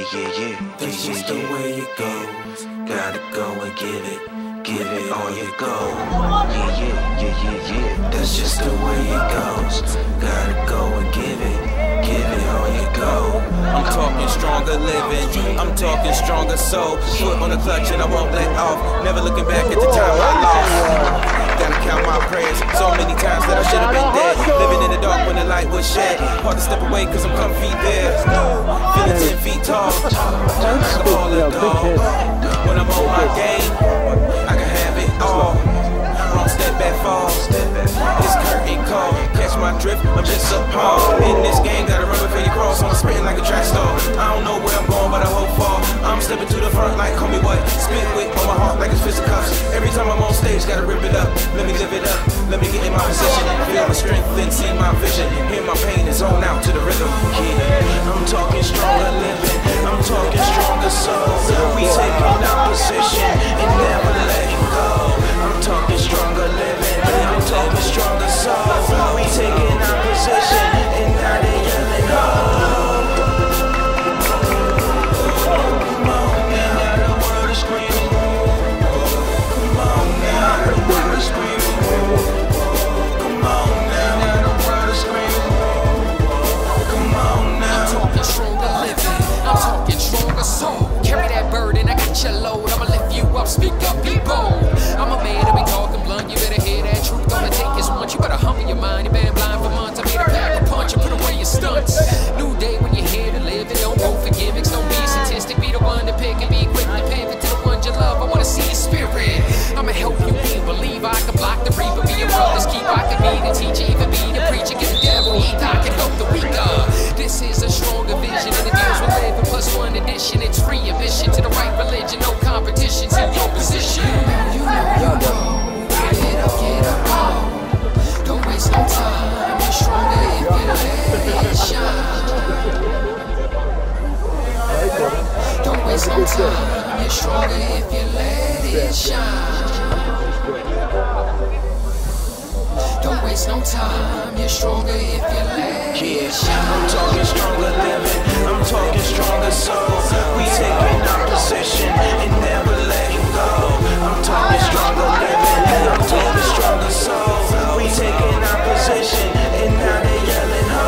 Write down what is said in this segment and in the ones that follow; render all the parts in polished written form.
That's just the way it goes. Gotta go and give it all you go. That's just the way it goes. Gotta go and give it all you go. I'm talking stronger living, I'm talking stronger soul. Foot on the clutch and I won't let off. Never looking back at the time I lost. Gotta count my prayers, so many times that I should have been dead. Living in the dark when the light was shed. Hard to step away cause I'm comfy there. Feeling 10 feet tall, like a baller dog. When I'm on my game, I can have it all. Wrong step back fall, it's curtain call. Catch my drift, I'm just appalled. In this game, gotta run before you cross. I'm spitting like a track star. I don't know where I'm going, but I hope far. I'm stepping to the front like homie what? Spit with on my heart like it's fisticuffs. Every time I'm on stage, gotta rip it up. Let me live it up, let me get in my position. Feel my strength, then see my vision. Hear my pain and zone out to the rhythm. Yeah, I'm talking stronger living, I'm talking stronger soul. We taking our position and never letting go. I'm talking stronger living, I'm talking stronger soul. We taking our position and now they yelling ho. Come on now, the world is screaming. Come on now, the world is screaming. Come on now, the world is screaming. Come on now. I'm talking stronger living, I'm talking stronger soul. Carry that burden, I got your load. I'ma lift you up, speak up, be bold. I'm a man to be talking blunt, you better hear that truth. All it take is one, you better humble your mind. You've been blind for months, I made a pack a punch and put away your stunts. New day when you're here to live it, don't go for gimmicks. Don't be statistic, be the one to pick and be quick to pivot to the ones you love. I wanna see your spirit, I'ma help you be a believer. I can block the reaper, be your brother's keeper. I can be the teacher, even be the preacher. Get the devil either, I can help the weaker. This is a stronger vision and it deals with living plus one addition. It's free admission to the right religion, no competition to your position. You know, get up, oh. Don't waste no time, you're stronger if you let it shine. Don't waste no time, you're stronger if you let it shine. Don't waste no time, you're stronger if you let it shine. I'm talking stronger living, I'm talking stronger soul. We taking our position and never letting go. I'm talking stronger living, I'm talking stronger soul. We taking our position and now they yelling ho.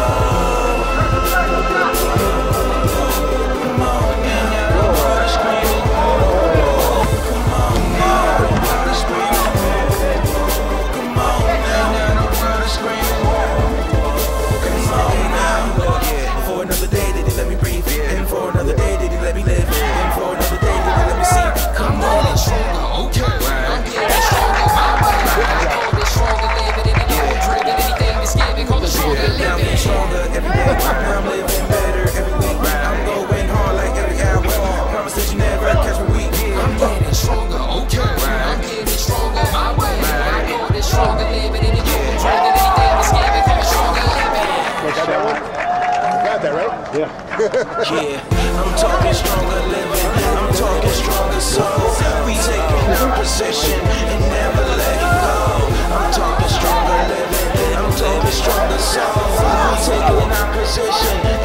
Come on now, the world is screaming. Come on now, the world is screaming. Come on now, the world is screaming. Come on now. For another day that they let me breathe, and for another day that they let me live, and for another day that they let me see. Come on. I'm stronger, okay. I'm getting stronger, my way. I call this stronger living, and you don't drink anything that's given. Call it stronger Now I'm living. stronger every day. Now I'm living better every week. I'm going hard like every hour. Promise that you never catch me weak. I'm getting stronger, okay. I'm getting stronger, my way. I call this stronger living, and you don't drink anything that's given. Call it stronger living. Got that one? Got that right? Yeah. Yeah, I'm talking stronger living, I'm talking stronger soul. We taking our position and never letting go. I'm talking stronger living, I'm talking stronger soul. We taking our position